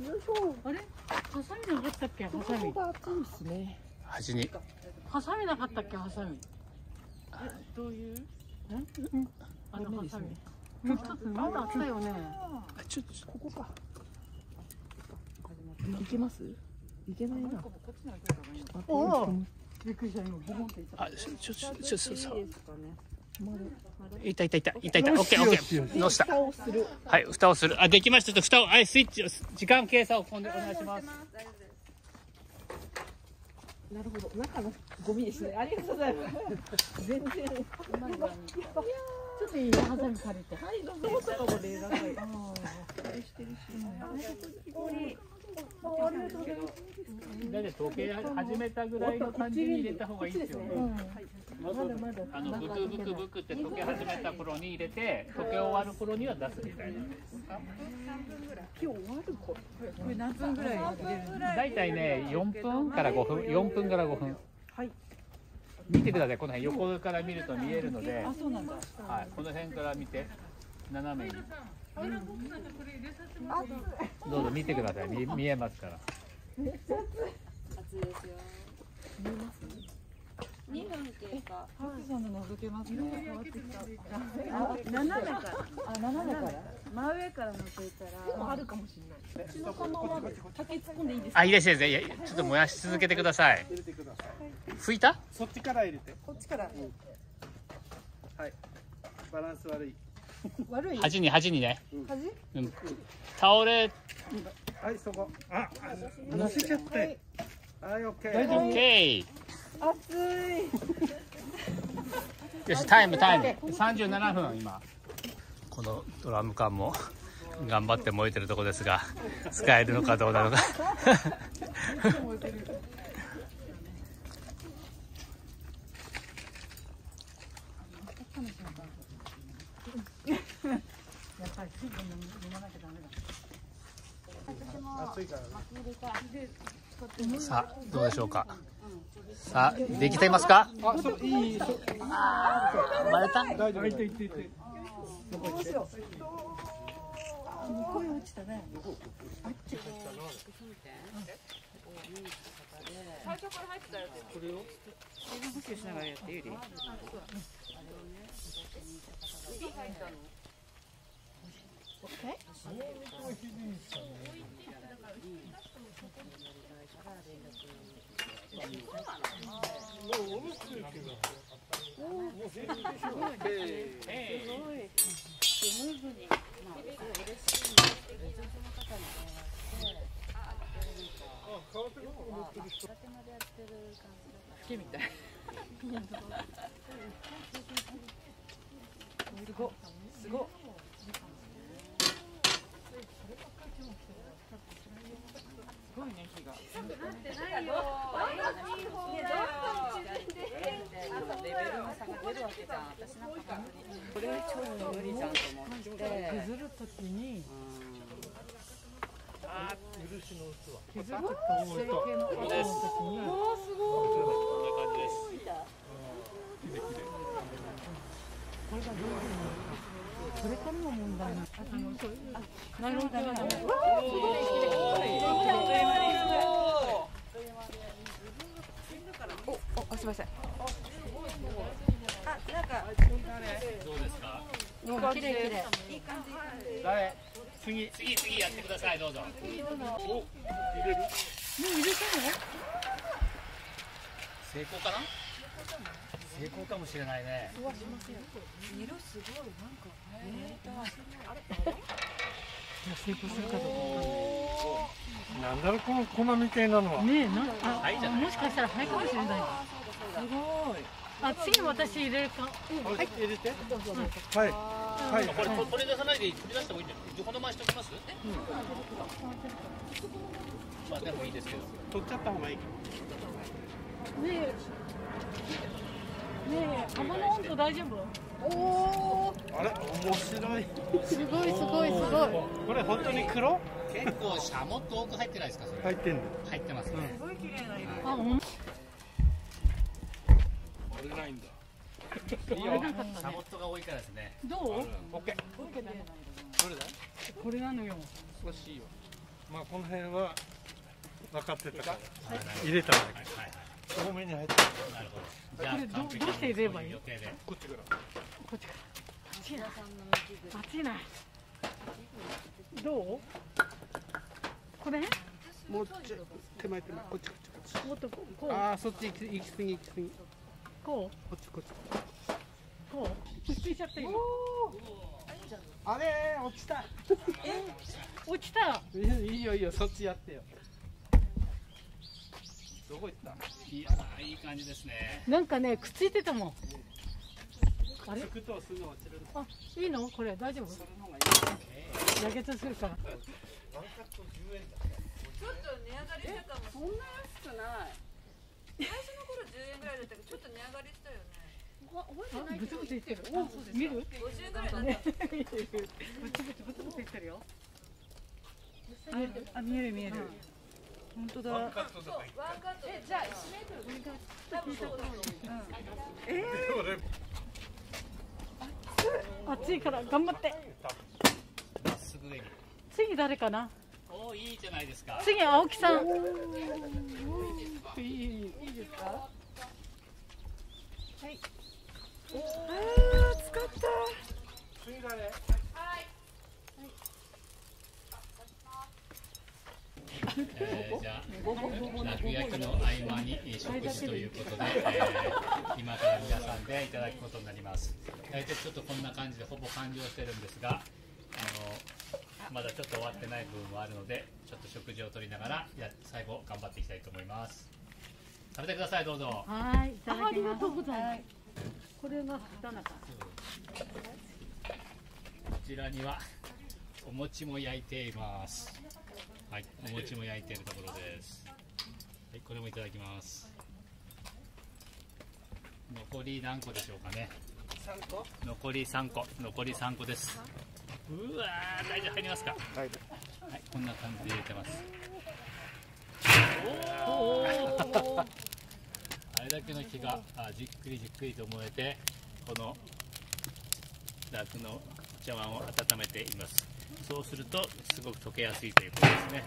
あれ、ハサミなかったっけ、ハサミ。 端に。 ハサミなかったっけ、ハサミ。どういう。あのハサミ。一つまだあったよね。 ちょっとここか。 いけます？いけないな。 おお。びっくりした、今ボコンって言った。 あ、いた。オッケーオッケー。の下。はい、蓋をする。あ、できました。ちょっと蓋を、はい、スイッチを、時間計算をお願いします。 なるほど。中のゴミですね。ありがとうございます。全然。ちょっといいハサミ借りて。はい、どうぞ。とかも冷蔵庫。してるし。 だいたい時計始めたぐらいの感じに入れた方がいいですよね。ブクって時計始めた頃に入れて、時計終わる頃には出すみたいな。 今日終わる頃。これ何分ぐらい入れる？ だいたいね、4分から5分、4分から5分。 はい。 見てください。この辺横から見ると見えるので、 あ、そうなんだ。 はい、この辺から見て斜めに。どうぞ見てください。見えますから。 熱いですよ。見えます？2分経過。 ハクさんの覗けますね。斜めから。あ、斜めから。真上から覗いたら。あるかもしれない。うちの釜は竹突っ込んでいいですか？ あ、いいです。ちょっと燃やし続けてください。拭いた？ そっちから入れて。 こっちから。 はい。バランス悪い。 悪い。 端にね。 端？ うん。倒れ。 はい、そこ。あ、乗せちゃって。はい、オッケー。 オッケー。 熱い。 よし、タイム37分今。このドラム缶も頑張って燃えてるところですが、使えるのかどうなのか。 やっぱり水分飲まなきゃダメだ。 暑いからね。 さあ、どうでしょうか。さあ、できていますか。 あ、そう、いい。 割れた。 大丈夫。いて。 どうしよう。声落ちたね。 最初から入ってたやつ。これを水分補給しながらやっていい？入ったの？みたい。すごっ。すごいね、火が。レベルの差が出るわけじゃん。私なんかこれ超無理じゃんと思って。 削るときに。 漆の器。 削るときに。成形の後のときに。 こんな感じです。 これがどういうふうに。それからの問題な。なるほどね。 すみません。あ、なんかどうですか。 綺麗。 いい感じ。 誰？次やってください。どうぞ。 お、入れる。 もう入れたの？ 成功かな？成功かもしれないね。 色すごいなんか。 成功するかどうか。 なんだろう、この粉みたいなのは。 ねえ、もしかしたら早いかもしれない。 すごい。 あ、次私入れるか。 はい、入れて。はい。 これ取り出さないで取り出した方がいいんじゃない？このまましておきます？まあでもいいですけど。 取っちゃった方がいい。 ねえ、釜の温度大丈夫？おお。 あれ、面白い。 すごい。 これ本当に黒？ 結構シャモット多く入ってないですか？それ。 入ってんだ。 入ってますね。 すごい綺麗な色。 あ、 割れないんだ。 いいよ。シャモットが多いからですね。 どう？ オッケー。 どれだ？ どれだ？ これなのよ。 少しいいよ。 まあこの辺は分かってたから入れたんだけど多めに入ってた。 なるほど。 これどうして入れればいい？ 予定で。 こっちからこっちから熱いな熱いな。どう？これ？ もう手前こっちこっち。 もっとこうああそっち行き過ぎ行き過ぎ。 ここっちこっち。 うこうついちゃった今。 あれ落ちた。 落ちた。 いいよいいよそっちやってよ。どこ行った？ いやいい感じですね。 なんかねくっついてたもん。あれ？ つくとすぐ落ちる。 あいいの？これ大丈夫？ それの方がいい。 やけどするから。 ワンカット10円だ。 ちょっと値上がりしたかも。そんな安くない。最初の頃10円ぐらいだったけど、ちょっと値上がりしたよね。覚えてないブけど。 ツブツ言ってる。見る？ 50円ぐらいだった。 ブツブツ言ってるよ。あ見える見える。本当だ。 ワンカットとかワンカット。じゃあ1メートル。多分そうだと思う。 俺暑いから頑張って。 まっすぐ上に。 次誰かな？ おおいいじゃないですか。 次青木さん。 いいですか？はい。ああ、使った。 次誰？ じゃあ落焼きの合間に食事ということで、今から皆さんでいただくことになります。大体ちょっとこんな感じでほぼ完了してるんですが、まだちょっと終わってない部分もあるので、ちょっと食事をとりながら最後頑張っていきたいと思います。食べてください、どうぞ。 はい、いただきます。ありがとうございます。これが二中。 こちらにはお餅も焼いています。はい、お餅も焼いているところです。はい、これもいただきます。残り何個でしょうかね。 3個？ 残り3個、残り3個です。うわー、大丈夫入りますか。 はい。 はい、こんな感じで入れてます。あれだけの火がじっくりじっくりと燃えて、このラクの茶碗を温めています。そうするとすごく溶けやすいということですね。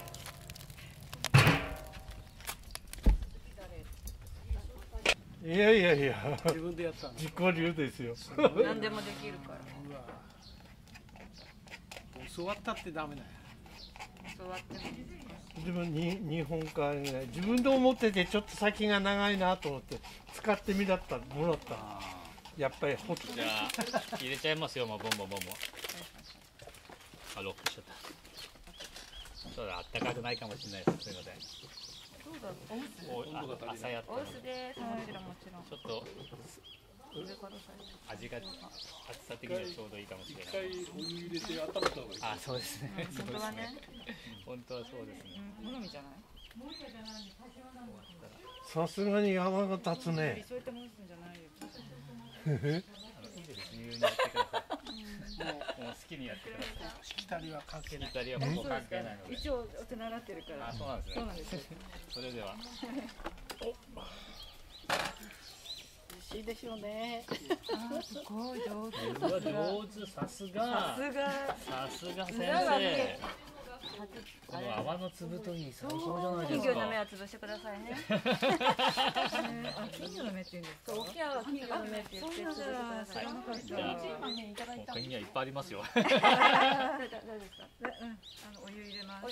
いやいやいや。 自分でやったの。 自己流ですよ。 何でもできるから。 教わったってダメだよ。 そうやっても。 自分に日本海ぐらい自分で思っててちょっと先が長いなと思って使ってみだったもらったやっぱりほっとじゃあ入れちゃいますよ。もうボンボンボンボン。あ、ロックしちゃった。そうだ、あったかくないかもしれないです。すみません。 そうだ、おむす。 朝やったのでおむすです。もちろんもちろん。 ちょっと味が暑さ的にはちょうどいいかもしれない。 一回お湯入れて温めた方がいい。 あ、そうですね。 本当はね。 本当はそうですね。 好みじゃない？ さすがに泡が立つね。 そうやって蒸すんじゃないよ。 自由にやってください。もう好きにやってください。 しきたりは関係ない。 イタリアももう関係ないので。 一応お手習ってるから。 あ、そうなんですね。 そうなんですよ。 それでは。 美味しいでしょうね。 すごい上手。 上手、さすが。さすが先生。この泡の粒といい最高じゃないですか。 金魚の目は潰してくださいね。金魚の目って言うんですか。沖縄は金魚の目って言って潰してください。 じゃあ、他にはいっぱいありますよ。 大丈夫ですか。お湯入れます。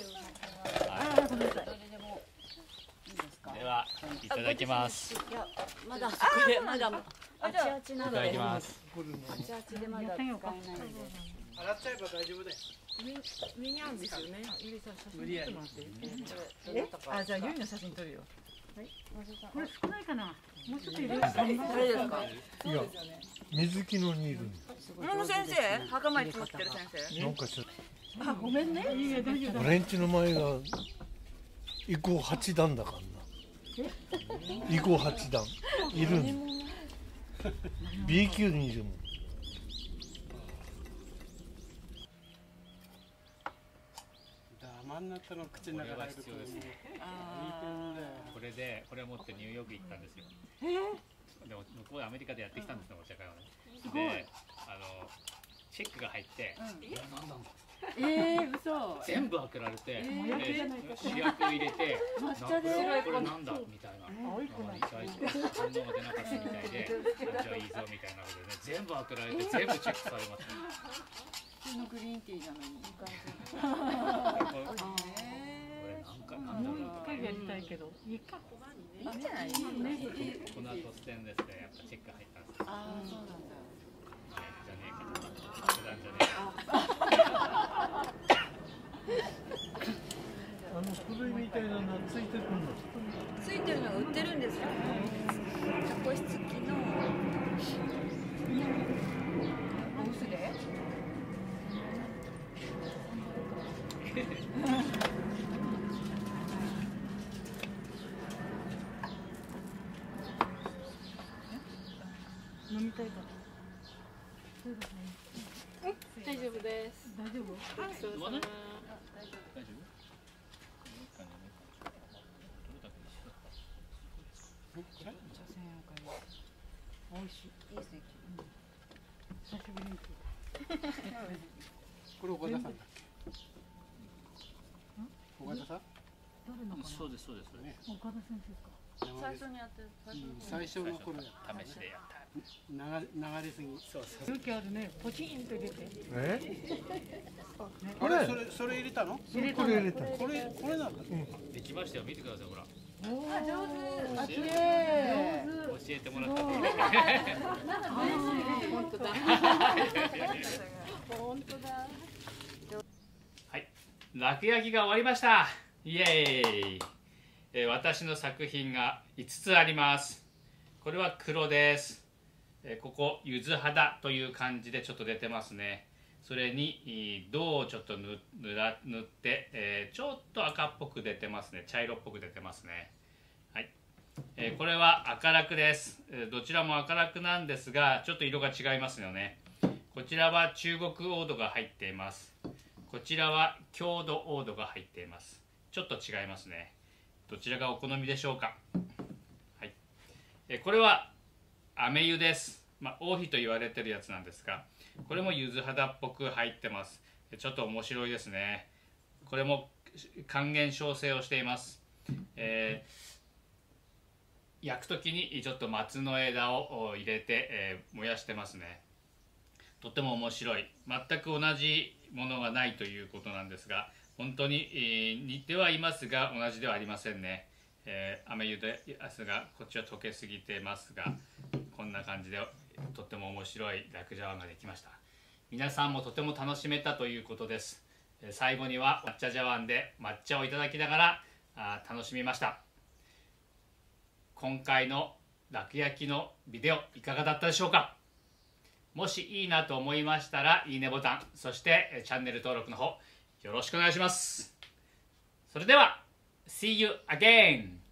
では、いただきます。 いや、まだこれまだあちあちないので。 ただきます。 あちあちでまだ使えないので。 洗っちゃえば大丈夫だよ。 上にあるんですよね。ゆりさん写真無理やり。 あ、じゃあゆりの写真撮るよ。 これ少ないかな。もうちょっと入れる。 誰ですか。 いや水木のにいるもう先生、墓参り持ってる先生。 なんかちょっあ、ごめんね。いや大丈夫。 と俺んちの前が以降8段だからな以降8段いるん B 級にいるもん真ん中の口の中に入るとこれは必要ですね。これを持ってニューヨーク行ったんですよ。でも向こうでアメリカでやってきたんですよ、お茶会をね。で、チェックが入って、 嘘。 全部開けられて、主役入れて、 抹茶でこれなんだみたいな、最初反応が出なかったみたいで、じゃあいいぞみたいなことでね、全部開けられて全部チェックされますね。 普通のグリーンティーなのにいい感じ。 これなんだろう。 一回やりたいけど、いいか。 いいんじゃない？ この後ステンレスでやっぱチェック入ったんですよ。 ああ、そうなんだ。 じゃねえか。普段じゃねえか。 ふるいみたいなのついてくるの。 ついてるのが売ってるんですよ。個室付きの。 お薄で？ 飲みたいかな。 大丈夫です。 大丈夫？ ごちそうさま。 大丈夫？ 美味しい。 いい席。 久しぶりに聞いた。 これ岡田さんだっけ？岡田さん？ 誰のかな？ そうですそうです。 岡田先生か。 最初にやってる。 最初の頃や試しでやった。 流れすぎ。 そうそう。 勇気あるね。ポチンと入れて。 あれそれ入れたの？ これ入れた。 これなんだ。 できましたよ。見てくださいほら。 おお、上手。 あ、綺麗。 教えてもらった。 本当だ。 本当だ。 はい、落焼きが終わりました。イエーイ。私の作品が5つあります。これは黒です。ここ柚子肌という感じでちょっと出てますね。それに銅をちょっと塗って、ちょっと赤っぽく出てますね。茶色っぽく出てますね。はい。これは赤楽です。どちらも赤楽なんですが、ちょっと色が違いますよね。こちらは中国黄土が入っています。こちらは郷土黄土が入っています。ちょっと違いますね。どちらがお好みでしょうか。はい。これは飴湯です。王妃と言われてるやつなんですが、これも柚子肌っぽく入ってます。ちょっと面白いですね。これも還元焼成をしています。焼くときにちょっと松の枝を入れて、燃やしてますね。とっても面白い。全く同じものがないということなんですが、本当に、似てはいますが同じではありませんね。飴ゆですがこっちは溶けすぎてますが、こんな感じでとっても面白い楽茶碗ができました。皆さんもとても楽しめたということです。最後には抹茶茶碗で抹茶をいただきながら楽しみました。今回の楽焼きのビデオいかがだったでしょうか。もしいいなと思いましたらいいねボタン、そしてチャンネル登録の方よろしくお願いします。それでは See you again!